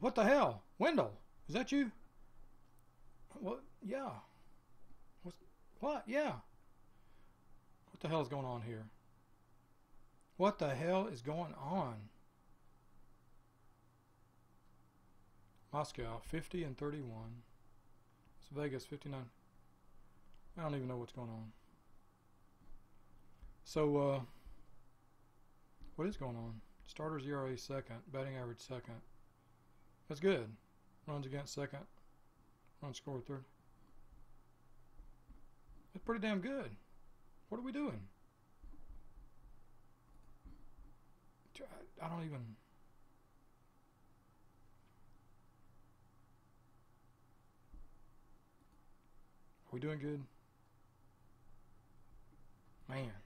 What the hell? Wendell, is that you? What? Yeah. What? Yeah. What the hell is going on here? What the hell is going on? Moscow, 50 and 31. It's Vegas, 59. I don't even know what's going on. So, what is going on? Starters ERA second, batting average second. That's good. Runs against second. Runs scored third. That's pretty damn good. What are we doing? I don't even... Are we doing good? Man.